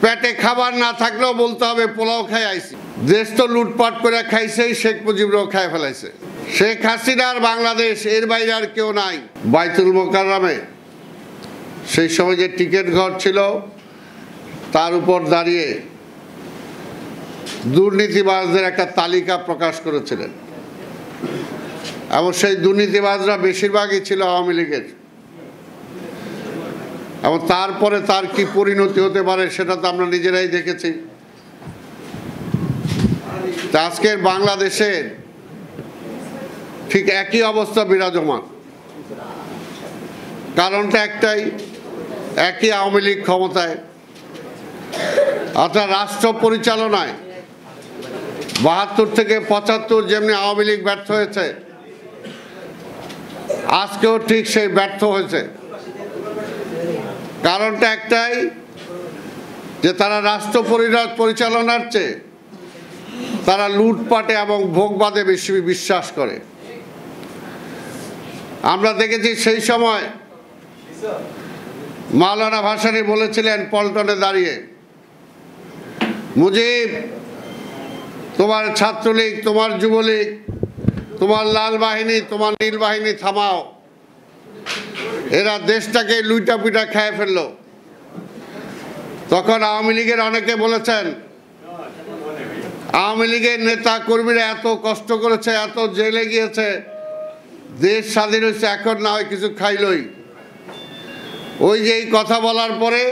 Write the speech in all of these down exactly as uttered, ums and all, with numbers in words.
পেটে খাবার না থাকলেও বলতে হবে পোলাও খাই আইছি। দেশ তো লুটপাট করে খাইছেই, শেখ মুজিবরাও খাই ফেলাইছে। শেখ হাসিনার বাংলাদেশ, এর বাইরে আর কেউ নাই। বাইতুল মোকাররমে সেই সময় যে টিকিট ঘর ছিল তার উপর দাঁড়িয়ে দুর্নীতিবাজদের একটা তালিকা প্রকাশ করেছিলেন এবং সেই দুর্নীতিবাজরা বেশিরভাগই ছিল আওয়ামী লীগের। এবং তারপরে তার কি পরিণতি হতে পারে সেটা তো আমরা নিজেরাই দেখেছি। আজকের বাংলাদেশের ঠিক একই অবস্থা বিরাজমান। কারণটা একটাই, একই আওয়ামী লীগ ক্ষমতায়, অর্থাৎ রাষ্ট্র পরিচালনায় বাহাত্তর থেকে পঁচাত্তর যেমনি আওয়ামী লীগ ব্যর্থ হয়েছে, আজকেও ঠিক সেই ব্যর্থ হয়েছে। কারণটা একটাই যে তারা রাষ্ট্র পরিচালনার চেয়ে তারা লুটপাটে এবং ভোগবাদে বেশি বিশ্বাস করে। আমরা দেখেছি সেই সময় মাওলানা ভাসানী বলেছিলেন পল্টনে দাঁড়িয়ে, মুজিব, তোমার ছাত্রলীগ, তোমার যুবলীগ, তোমার লাল বাহিনী, তোমার নীল বাহিনী থামাও, এরা দেশটাকে লুইটা পিটা খেয়ে ফেললো। তখন আওয়ামী লীগের অনেকে বলেছেন, আওয়ামী লীগের নেতা কর্মীরা এত কষ্ট করেছে, এত জেলে গিয়েছে, দেশ স্বাধীন হয়েছে, এখন না হয় কিছু খাইলই। ওই যে এই কথা বলার পরে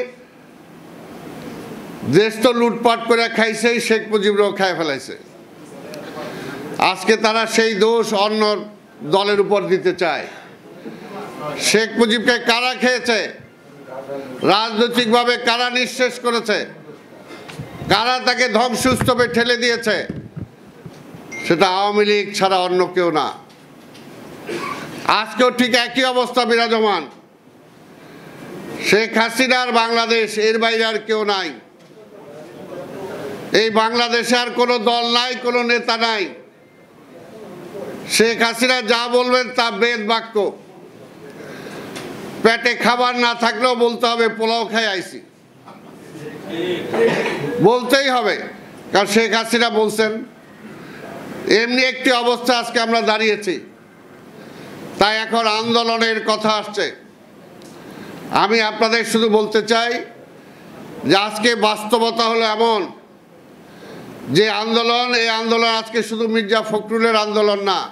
দেশ তো লুটপাট করে খাইছেই, শেখ মুজিবরাও খায় ফেলাইছে। আজকে তারা সেই দোষ অন্য দলের উপর দিতে চায়। শেখ মুজিবকে কারা খেয়েছে, রাজনৈতিকভাবে কারা নিঃশেষ করেছে, কারা তাকে ধ্বংসস্তূপে ঠেলে দিয়েছে, সেটা আওয়ামী লীগ ছাড়া অন্য কেউ না। আজকেও ঠিক একই অবস্থা বিরাজমান। শেখ হাসিনার বাংলাদেশ, এর বাইরে আর কেউ নাই। এই বাংলাদেশে আর কোনো দল নাই, কোনো নেতা নাই। শেখ হাসিনা যা বলবেন তা বেদ বাক্য। পেটে খাবার না থাকলেও বলতে হবে পোলাও খাই আইছি, বলতেই হবে, কারণ শেখ হাসিনা বলছেন। এমনি একটি অবস্থা আজকে আমরা দাঁড়িয়েছি, তাই এখন আন্দোলনের কথা আসছে। আমি আপনাদের শুধু বলতে চাই যে আজকে বাস্তবতা হলো এমন যে আন্দোলন, এই আন্দোলন আজকে শুধু মির্জা ফখরুলের আন্দোলন না,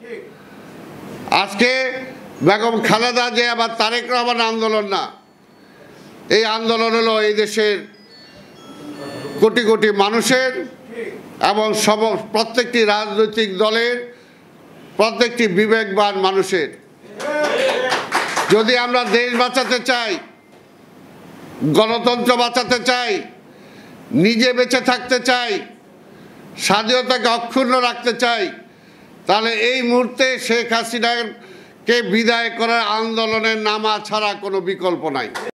আজকে বেগম খালেদা জিয়া বা তারেক রহমান আন্দোলন না। এই আন্দোলন হলো এই দেশের কোটি কোটি মানুষের এবং সব প্রত্যেকটি রাজনৈতিক দলের, প্রত্যেকটি বিবেকবান মানুষের। যদি আমরা দেশ বাঁচাতে চাই, গণতন্ত্র বাঁচাতে চাই, নিজে বেঁচে থাকতে চাই, স্বাধীনতাকে অক্ষুণ্ণ রাখতে চাই, তাহলে এই মুহূর্তে শেখ হাসিনাকে বিদায় করার আন্দোলনের নামা ছাড়া কোনো বিকল্প নাই।